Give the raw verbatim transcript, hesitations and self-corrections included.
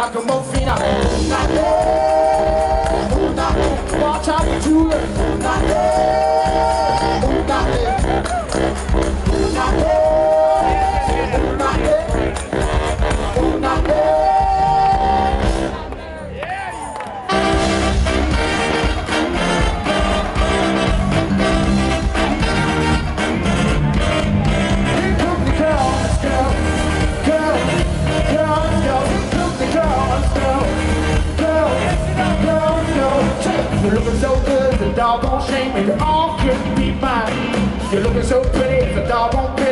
like a morphine. Una vez, una vez, watch out for two. Una vez, una vez, una vez, una vez, una vez. You're looking so good, the doggone shame, and all couldn't be mine. You're looking so pretty, the doggone